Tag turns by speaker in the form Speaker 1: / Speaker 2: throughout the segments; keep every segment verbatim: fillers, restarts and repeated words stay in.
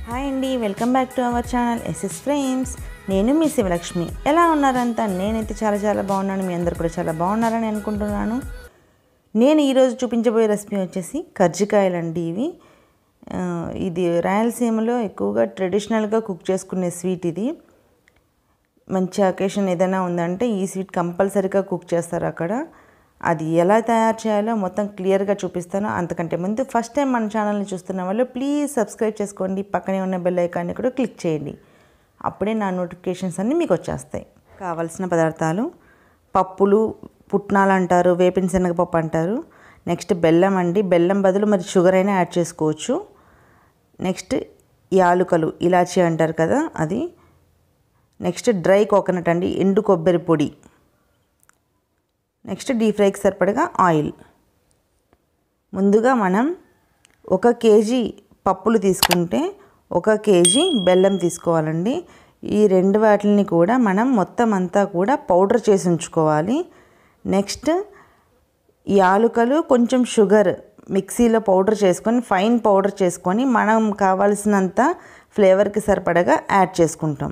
Speaker 1: Hi అండి, welcome back to our channel SS frames. నేను మీ శివలక్ష్మి. ఎలా ఉన్నారంతా? నేనైతే చాలా చాలా బాగున్నాను. మీ అందరు కూడా చాలా బాగున్నారని అనుకుంటున్నాను. నేను ఈరోజు చూపించబోయే రెసిపీ వచ్చేసి కజ్జికాయలు అండి. ఇవి ఇది రాయలసీమలో ఎక్కువగా ట్రెడిషనల్గా కుక్ చేసుకునే స్వీట్. ఇది మంచి అకేషన్ ఏదైనా ఉందంటే ఈ స్వీట్ కంపల్సరీగా కుక్ చేస్తారు అక్కడ. అది ఎలా తయారు చేయాలో మొత్తం క్లియర్గా చూపిస్తాను. అంతకంటే ముందు ఫస్ట్ టైం మన ఛానల్ని చూస్తున్న వాళ్ళు ప్లీజ్ సబ్స్క్రైబ్ చేసుకోండి. పక్కనే ఉన్న బెల్ ఐకాన్ని కూడా క్లిక్ చేయండి. అప్పుడే నా నోటిఫికేషన్స్ అన్నీ మీకు వచ్చేస్తాయి. కావాల్సిన పదార్థాలు: పప్పులు, పుట్నాలు అంటారు, వేపిన శనగపప్పు అంటారు. నెక్స్ట్ బెల్లం అండి. బెల్లం బదులు మరి షుగర్ అయినా యాడ్ చేసుకోవచ్చు. నెక్స్ట్ యాలుకలు, ఇలాచీ అంటారు కదా అది. నెక్స్ట్ డ్రై కోకోనట్ అండి, ఎండు కొబ్బరి పొడి. నెక్స్ట్ డీప్ ఫ్రైకి సరిపడగా ఆయిల్. ముందుగా మనం ఒక కేజీ పప్పులు తీసుకుంటే ఒక కేజీ బెల్లం తీసుకోవాలండి. ఈ రెండు వాటిని కూడా మనం మొత్తం అంతా కూడా పౌడర్ చేసి ఉంచుకోవాలి. నెక్స్ట్ యాలుకలు, కొంచెం షుగర్ మిక్సీలో పౌడర్ చేసుకొని ఫైన్ పౌడర్ చేసుకొని మనం కావాల్సినంత ఫ్లేవర్కి సరిపడగా యాడ్ చేసుకుంటాం.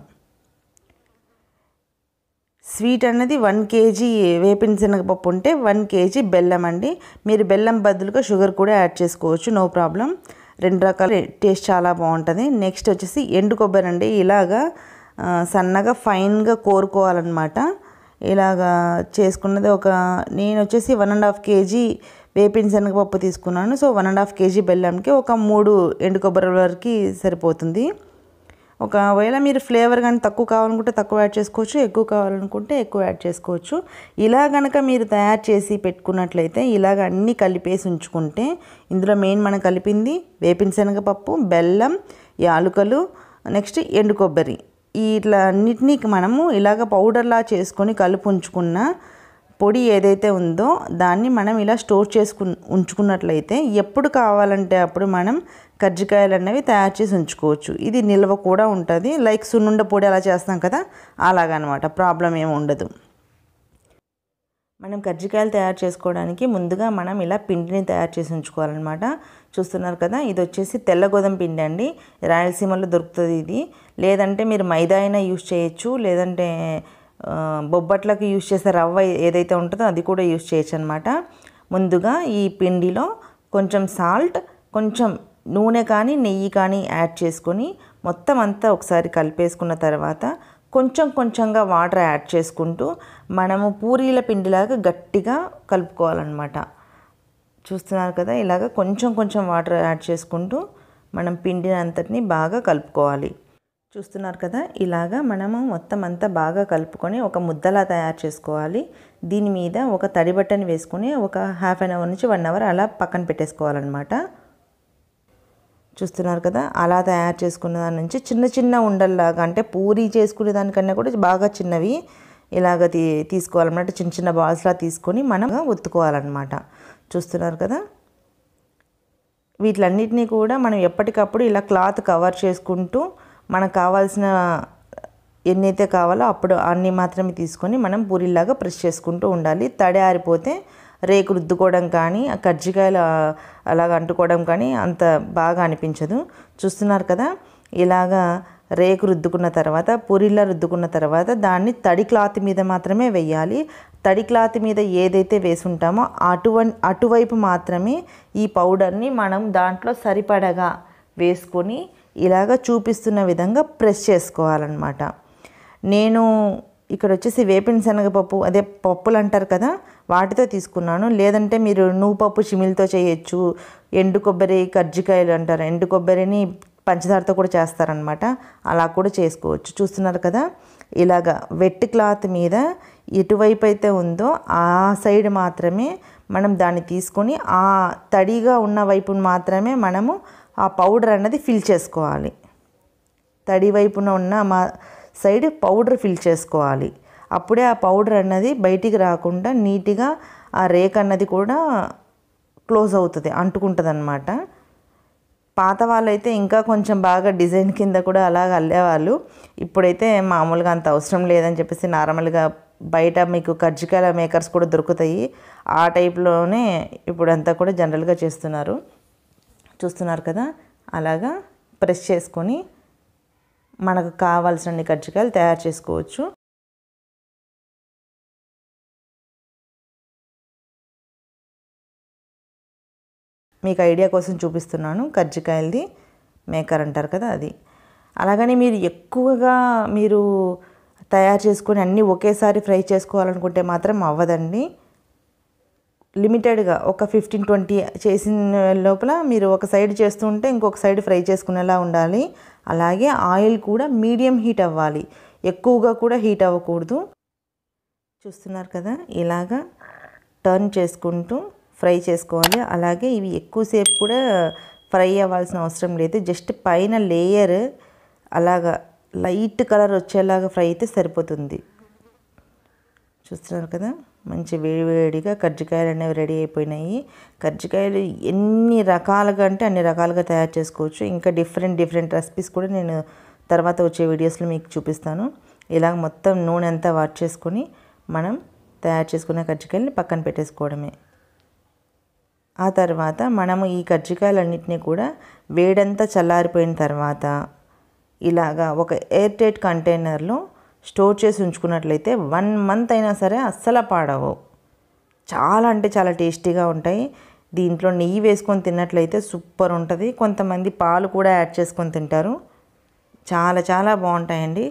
Speaker 1: స్వీట్ అన్నది వన్ కేజీ వేపిన శనగపప్పు ఉంటే వన్ కేజీ బెల్లం అండి. మీరు బెల్లం బదులుగా షుగర్ కూడా యాడ్ చేసుకోవచ్చు, నో ప్రాబ్లం. రెండు రకాల టేస్ట్ చాలా బాగుంటుంది. నెక్స్ట్ వచ్చేసి ఎండు కొబ్బరి అండి. ఇలాగా సన్నగా ఫైన్గా కోరుకోవాలన్నమాట. ఇలాగా చేసుకున్నది ఒక నేను వచ్చేసి వన్ అండ్ హాఫ్ కేజీ వేపిన శనగపప్పు తీసుకున్నాను. So one and half kg బెల్లంకి ఒక మూడు ఎండు కొబ్బరి వరకు సరిపోతుంది. ఒకవేళ మీరు ఫ్లేవర్ కానీ తక్కువ కావాలనుకుంటే తక్కువ యాడ్ చేసుకోవచ్చు, ఎక్కువ కావాలనుకుంటే ఎక్కువ యాడ్ చేసుకోవచ్చు. ఇలా కనుక మీరు తయారు చేసి పెట్టుకున్నట్లయితే ఇలాగ అన్నీ కలిపేసి ఉంచుకుంటే, ఇందులో మెయిన్ మనం కలిపింది వేపిన శనగపప్పు, బెల్లం, యాలుకలు, నెక్స్ట్ ఎండు కొబ్బరి. ఇట్లా అన్నిటినీ మనము ఇలాగ పౌడర్లా చేసుకొని కలిపి ఉంచుకున్న పొడి ఏదైతే ఉందో దాన్ని మనం ఇలా స్టోర్ చేసుకు ఉంచుకున్నట్లయితే ఎప్పుడు కావాలంటే అప్పుడు మనం కజ్జికాయలు అనేవి తయారు చేసి ఉంచుకోవచ్చు. ఇది నిల్వ కూడా ఉంటుంది. లైక్ సున్నుండ పొడి అలా చేస్తాం కదా, అలాగనమాట. ప్రాబ్లం ఏమి ఉండదు. మనం కజ్జికాయలు తయారు చేసుకోవడానికి ముందుగా మనం ఇలా పిండిని తయారు చేసి ఉంచుకోవాలన్నమాట. చూస్తున్నారు కదా, ఇది వచ్చేసి తెల్ల గోధుమ పిండి అండి. రాయలసీమలో దొరుకుతుంది ఇది. లేదంటే మీరు మైదా అయినా యూజ్ చేయొచ్చు, లేదంటే బొబ్బట్లకు యూజ్ చేసే రవ్వ ఏదైతే ఉంటుందో అది కూడా యూజ్ చేయొచ్చు అనమాట. ముందుగా ఈ పిండిలో కొంచెం సాల్ట్, కొంచెం నూనె కానీ నెయ్యి కానీ యాడ్ చేసుకొని మొత్తం అంతా ఒకసారి కలిపేసుకున్న తర్వాత కొంచెం కొంచెంగా వాటర్ యాడ్ చేసుకుంటూ మనము పూరీల పిండిలాగా గట్టిగా కలుపుకోవాలన్నమాట. చూస్తున్నారు కదా, ఇలాగ కొంచెం కొంచెం వాటర్ యాడ్ చేసుకుంటూ మనం పిండిని అంతటిని బాగా కలుపుకోవాలి. చూస్తున్నారు కదా, ఇలాగా మనము మొత్తం అంతా బాగా కలుపుకొని ఒక ముద్దలా తయారు చేసుకోవాలి. దీని మీద ఒక తడి బట్టని వేసుకొని ఒక హాఫ్ అన్ అవర్ నుంచి వన్ అవర్ అలా పక్కన పెట్టేసుకోవాలన్నమాట. చూస్తున్నారు కదా, అలా తయారు చేసుకున్న దాని నుంచి చిన్న చిన్న ఉండల్లాగా, అంటే పూరీ చేసుకునే దానికన్నా కూడా బాగా చిన్నవి ఇలాగ తీ తీసుకోవాలన్నమాట. చిన్న చిన్న బాల్స్లా తీసుకొని మనం ఒత్తుకోవాలన్నమాట. చూస్తున్నారు కదా, వీటిలన్నిటినీ కూడా మనం ఎప్పటికప్పుడు ఇలా క్లాత్ కవర్ చేసుకుంటూ మనకు కావాల్సిన ఎన్నైతే కావాలో అప్పుడు అన్నీ మాత్రమే తీసుకొని మనం పూరీలాగా ప్రెస్ చేసుకుంటూ ఉండాలి. తడి ఆరిపోతే రేకు రుద్దుకోవడం కానీ కజ్జికాయలు అలాగ అంటుకోవడం కానీ అంత బాగా అనిపించదు. చూస్తున్నారు కదా, ఇలాగా రేకు రుద్దుకున్న తర్వాత పూరీలా రుద్దుకున్న తర్వాత దాన్ని తడి క్లాత్ మీద మాత్రమే వేయాలి. తడి క్లాత్ మీద ఏదైతే వేసుంటామో అటువ అటువైపు మాత్రమే ఈ పౌడర్ని మనం దాంట్లో సరిపడగా వేసుకొని ఇలాగ చూపిస్తున్న విధంగా ప్రెస్ చేసుకోవాలన్నమాట. నేను ఇక్కడ వచ్చేసి వేపిన శనగపప్పు, అదే పప్పులు అంటారు కదా, వాటితో తీసుకున్నాను. లేదంటే మీరు నువ్వు పప్పు చిమిలితో చేయొచ్చు. ఎండు కొబ్బరి కజ్జికాయలు అంటారు, ఎండు కొబ్బరిని పంచదారతో కూడా చేస్తారనమాట, అలా కూడా చేసుకోవచ్చు. చూస్తున్నారు కదా, ఇలాగ వెట్ క్లాత్ మీద ఎటువైపు అయితే ఉందో ఆ సైడ్ మాత్రమే మనం దాన్ని తీసుకొని ఆ తడిగా ఉన్న వైపును మాత్రమే మనము ఆ పౌడర్ అన్నది ఫిల్ చేసుకోవాలి. తడి వైపున ఉన్న మా సైడ్ పౌడర్ ఫిల్ చేసుకోవాలి. అప్పుడే ఆ పౌడర్ అన్నది బయటికి రాకుండా నీట్గా ఆ రేక్ అన్నది కూడా క్లోజ్ అవుతుంది, అంటుకుంటుంది అనమాట. పాత వాళ్ళైతే ఇంకా కొంచెం బాగా డిజైన్ కింద కూడా అలాగ అల్లేవాళ్ళు. ఇప్పుడైతే మామూలుగా అంత అవసరం లేదని చెప్పేసి నార్మల్గా బయట మీకు కజ్జికాయల మేకర్స్ కూడా దొరుకుతాయి. ఆ టైప్లోనే ఇప్పుడంతా కూడా జనరల్గా చేస్తున్నారు. చూస్తున్నారు కదా, అలాగా ప్రెస్ చేసుకొని మనకు కావాల్సిన కజ్జికాయలు తయారు చేసుకోవచ్చు. మీకు ఐడియా కోసం చూపిస్తున్నాను. కజ్జికాయలది మేకర్ అంటారు కదా అది. అలాగని మీరు ఎక్కువగా మీరు తయారు చేసుకొని అన్నీ ఒకేసారి ఫ్రై చేసుకోవాలనుకుంటే మాత్రం అవ్వదండి. లిమిటెడ్గా ఒక ఫిఫ్టీన్ ట్వంటీ చేసిన లోపల మీరు ఒక సైడ్ చేస్తుంటే ఇంకొక సైడ్ ఫ్రై చేసుకునేలా ఉండాలి. అలాగే ఆయిల్ కూడా మీడియం హీట్ అవ్వాలి, ఎక్కువగా కూడా హీట్ అవ్వకూడదు. చూస్తున్నారు కదా, ఇలాగా టర్న్ చేసుకుంటూ ఫ్రై చేసుకోవాలి. అలాగే ఇవి ఎక్కువసేపు కూడా ఫ్రై అవ్వాల్సిన అవసరం లేదు. జస్ట్ పైన లేయర్ అలాగా లైట్ కలర్ వచ్చేలాగా ఫ్రై అయితే సరిపోతుంది. చూస్తున్నారు కదా, మంచి వేడివేడిగా కజ్జికాయలు అనేవి రెడీ అయిపోయినాయి. కజ్జికాయలు ఎన్ని రకాలుగా అంటే అన్ని రకాలుగా తయారు చేసుకోవచ్చు. ఇంకా డిఫరెంట్ డిఫరెంట్ రెసిపీస్ కూడా నేను తర్వాత వచ్చే వీడియోస్లో మీకు చూపిస్తాను. ఇలాగ మొత్తం నూనె అంతా వాట్ చేసుకొని మనం తయారు చేసుకున్న కజ్జికాయలని పక్కన పెట్టేసుకోవడమే. ఆ తర్వాత మనము ఈ కజ్జికాయలన్నింటినీ కూడా వేడంతా చల్లారిపోయిన తర్వాత ఇలాగా ఒక ఎయిర్ టైట్ కంటైనర్లో స్టోర్ చేసి ఉంచుకున్నట్లయితే వన్ మంత్ అయినా సరే అస్సలు పాడవు. చాలా అంటే చాలా టేస్టీగా ఉంటాయి. దీంట్లో నెయ్యి వేసుకొని తిన్నట్లయితే సూపర్ ఉంటుంది. కొంతమంది పాలు కూడా యాడ్ చేసుకొని తింటారు. చాలా చాలా బాగుంటాయండి.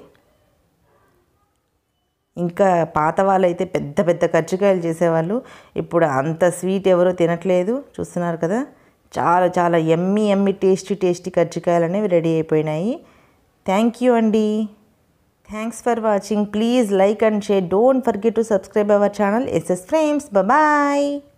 Speaker 1: ఇంకా పాత వాళ్ళైతే పెద్ద పెద్ద కజ్జికాయలు చేసేవాళ్ళు. ఇప్పుడు అంత స్వీట్ ఎవరో తినట్లేదు. చూస్తున్నారు కదా, చాలా చాలా ఎమ్మి ఎమ్మి టేస్టీ టేస్టీ కజ్జికాయలు అనేవి రెడీ అయిపోయినాయి. థ్యాంక్ యూ అండి. Thanks for watching. Please like and share. Don't forget to subscribe our channel SS frames. Bye.